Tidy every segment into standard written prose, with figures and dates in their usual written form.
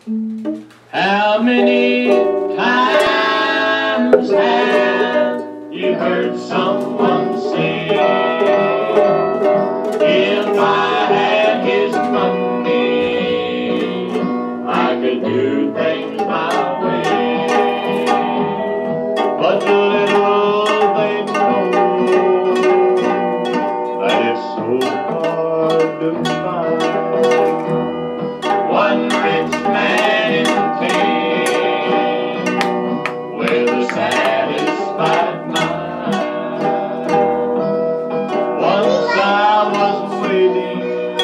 How many times have you heard someone say, if I had his money, I could do things my way? But the little they know that it's so hard to find one rich man in town with a satisfied mind. Once I was waiting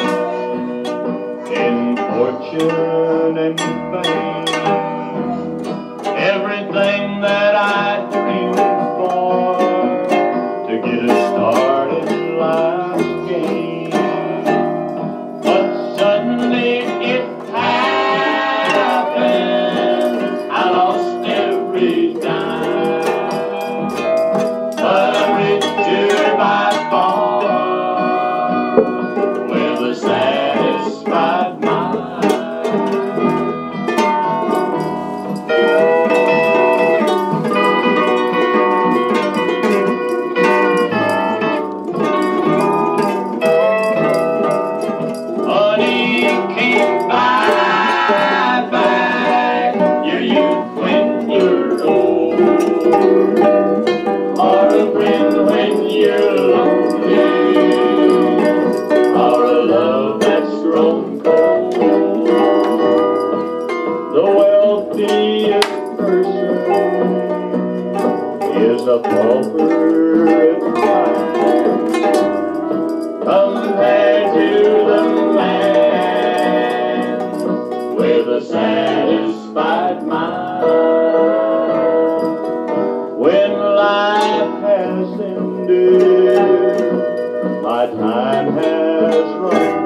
in fortune and fame, everything that I dreamed for to get a start in life's game. But suddenly it happened, I lost every dime. But I'm richer by far with a satisfied mind. Money can't buy back your youth when you're old, or a friend when you're lonely, or a love that's grown cold. The wealthiest person is a pauper at times, compared to the man with a satisfied mind. When life has ended, my time has run